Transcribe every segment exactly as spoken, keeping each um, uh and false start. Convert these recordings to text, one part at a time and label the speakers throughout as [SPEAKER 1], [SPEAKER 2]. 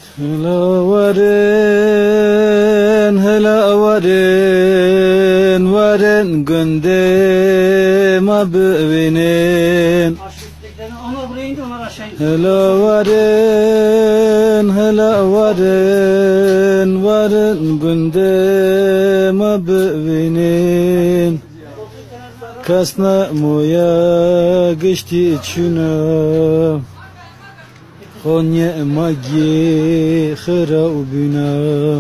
[SPEAKER 1] Hela varın, hela varın, varın gündeme bivinin. Hela varın, hela varın, varın gündeme bivinin. Kasna moya geçti içine. Konya magi khira ubina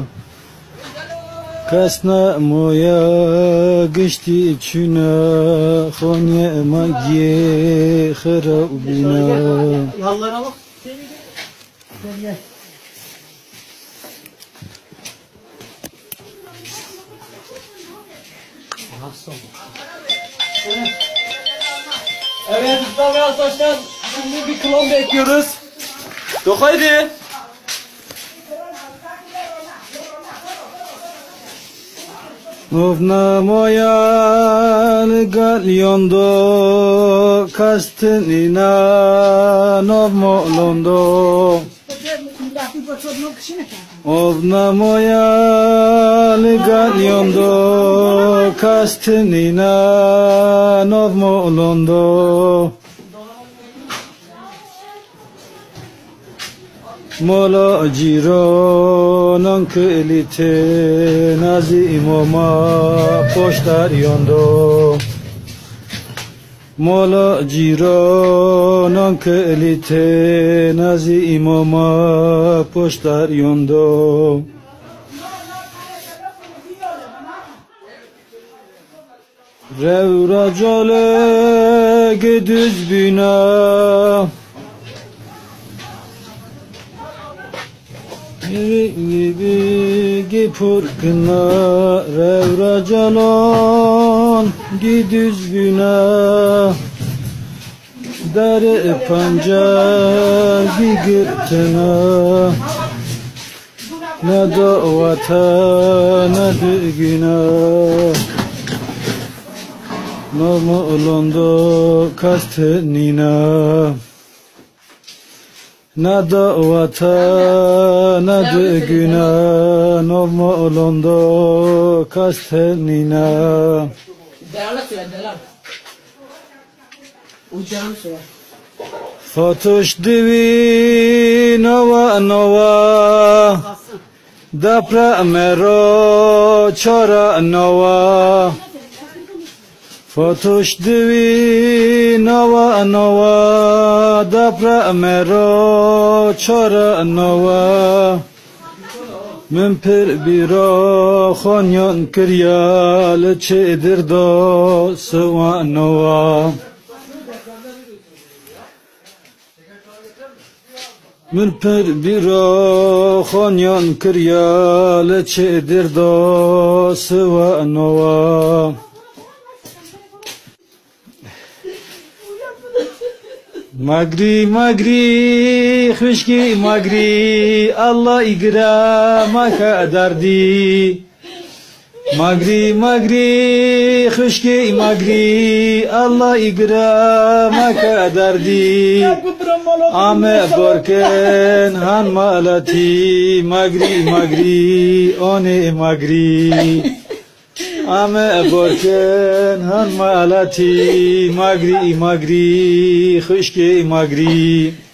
[SPEAKER 1] kasna moya geçti içine Konya magi khira ubina
[SPEAKER 2] Yallara bak. Gel gel. Evet. Evet İslam arkadaşlar, şimdi bir klon bekliyoruz. Yok haydi.
[SPEAKER 1] Novna moyal galyondo kastinina novmolondo Ovna moyal galyondo kastinina novmolondo Mola cironan kelite nazi imoma poştar yondo Mola cironan kelite nazi imoma poştar yondo Revra jale gedüz bina gibi gipur kına revra calon gidüz güna dere pancar gigirtına ne doğata ne düğüna Nomu ulondo kastenina Na davata na düğüna Novma olondo kastenina
[SPEAKER 2] Delala söyle delala. Ucağını söyle.
[SPEAKER 1] Fatuş divi nova nova Dapra mero çora nova Fatuş divi nova nova Dapra mero çora nova Mümpir biro khonyon kiryal çedir do sıva nova Mümpir biro khonyon kiryal çedir do sıva nova Magri magri khuşki magri Allah igra maka dardi Magri magri khuşki magri Allah igra maka dardi Ame borken han malati Magri magri one magri Ame borken han malati Magri magri khuşki magri